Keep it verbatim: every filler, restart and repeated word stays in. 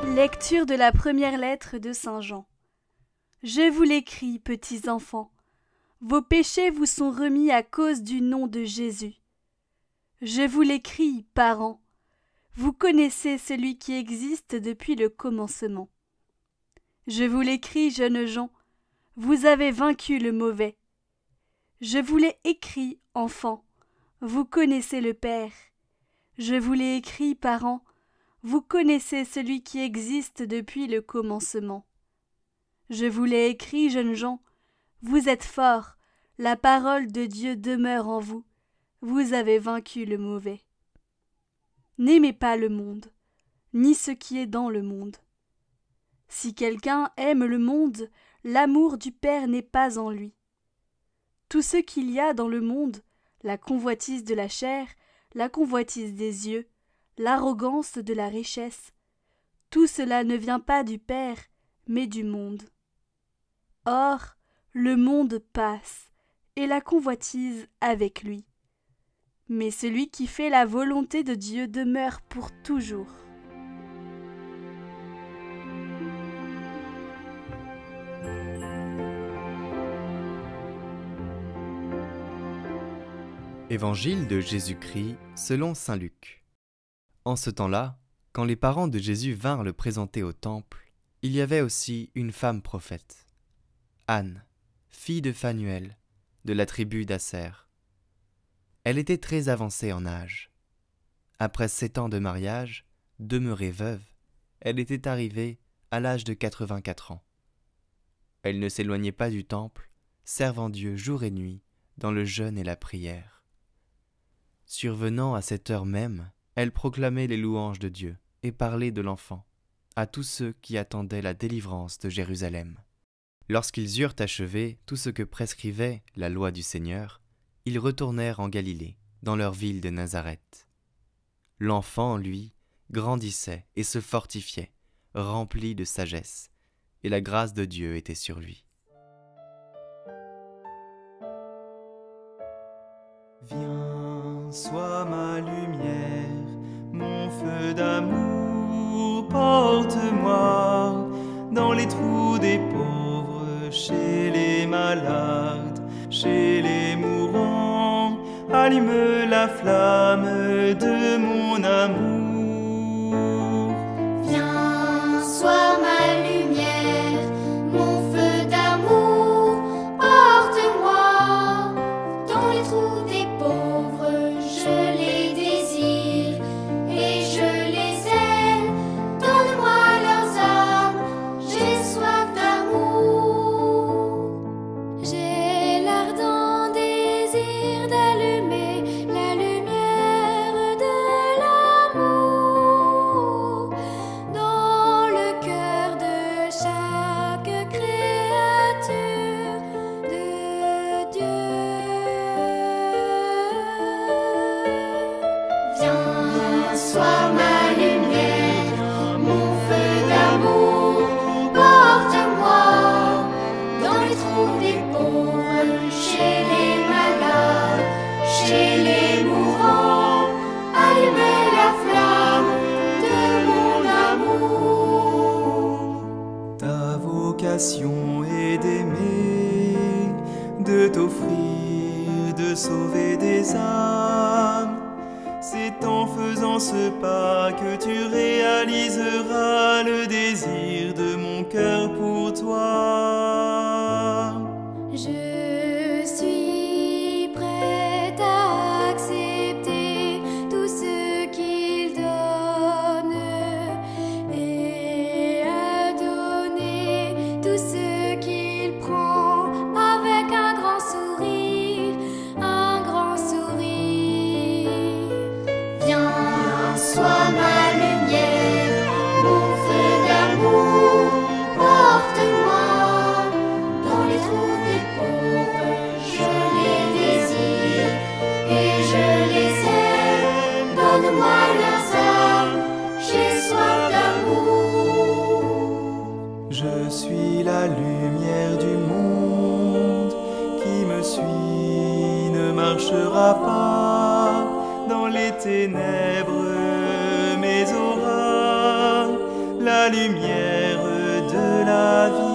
Lecture de la première lettre de saint Jean. Je vous l'écris, petits enfants. Vos péchés vous sont remis à cause du nom de Jésus. Je vous l'écris, parents. Vous connaissez celui qui existe depuis le commencement. Je vous l'écris, jeunes gens. Vous avez vaincu le mauvais. Je vous l'ai écrit, enfants. Vous connaissez le Père. Je vous l'ai écrit, parents. Vous connaissez celui qui existe depuis le commencement. Je vous l'ai écrit, jeunes gens. Vous êtes forts. La parole de Dieu demeure en vous. Vous avez vaincu le mauvais. N'aimez pas le monde, ni ce qui est dans le monde. Si quelqu'un aime le monde, l'amour du Père n'est pas en lui. Tout ce qu'il y a dans le monde, la convoitise de la chair, la convoitise des yeux, l'arrogance de la richesse, tout cela ne vient pas du Père, mais du monde. Or, le monde passe, et la convoitise avec lui. Mais celui qui fait la volonté de Dieu demeure pour toujours. Évangile de Jésus-Christ selon saint Luc. En ce temps-là, quand les parents de Jésus vinrent le présenter au temple, il y avait aussi une femme prophète, Anne, fille de Phanuel, de la tribu d'Aser. Elle était très avancée en âge. Après sept ans de mariage, demeurée veuve, elle était arrivée à l'âge de quatre-vingt-quatre ans. Elle ne s'éloignait pas du temple, servant Dieu jour et nuit dans le jeûne et la prière. Survenant à cette heure même, elle proclamait les louanges de Dieu et parlait de l'enfant à tous ceux qui attendaient la délivrance de Jérusalem. Lorsqu'ils eurent achevé tout ce que prescrivait la loi du Seigneur, ils retournèrent en Galilée, dans leur ville de Nazareth. L'enfant, lui, grandissait et se fortifiait, rempli de sagesse, et la grâce de Dieu était sur lui. Viens, sois ma lumière, mon feu d'amour, porte-moi dans les trous des pauvres, chez les malades, chez les mourants, allume la flamme de mon amour. Viens, sois ma lumière, mon feu d'amour, porte-moi dans les trous des pauvres, je les désire et je les aime. Donne-moi leurs âmes, j'ai soif d'amour. J'ai l'ardent désir d'allumer la lumière de l'amour dans le cœur de chaque créature de Dieu. Viens, sois ma lumière, mon feu d'amour, porte-moi dans les trous des pauvres, chez les malades, chez les mourants, allume la flamme de mon amour. Ta vocation est d'aimer, de t'offrir, de sauver des âmes. C'est en faisant ce pas que tu réaliseras le désir de mon cœur pour toi. Je suis prête à accepter tout ce qu'il donne et à donner tout ce qu'il prend avec un grand sourire, un grand sourire. Viens, sois ma lumière, mon feu d'amour, porte-moi dans les trous des pauvres, je les désire et je les aime. Donne-moi leurs âmes, j'ai soif d'amour. Je suis la lumière du monde, qui me suit ne marchera pas dans les ténèbres, mais aura la la lumière de la vie.